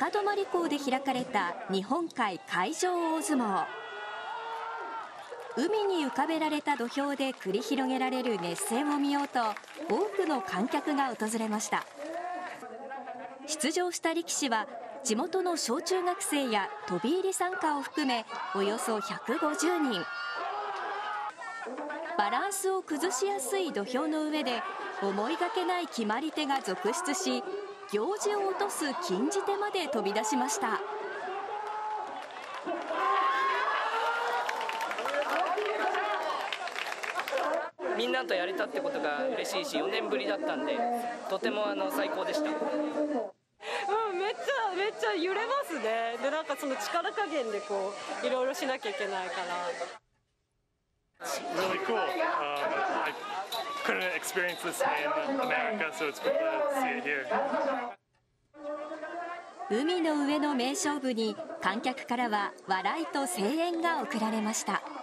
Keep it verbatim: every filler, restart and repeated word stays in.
高泊港で開かれた日本海海上大相撲。海に浮かべられた土俵で繰り広げられる熱戦を見ようと多くの観客が訪れました。出場した力士は地元の小中学生や飛び入り参加を含めおよそひゃくごじゅうにん。バランスを崩しやすい土俵の上で思いがけない決まり手が続出し、行司を落とす禁じ手まで飛び出しました。 みんなとやれたってことが嬉しいし、よねんぶりだったんでとてもあの最高でした。 うん、めっちゃめっちゃ揺れますね。でなんかその力加減でこういろいろしなきゃいけないから。 It's really cool. Um, I couldn't experience this in America, so it's cool to see it here. 海の上の名勝負に観客からは笑いと声援が送られました。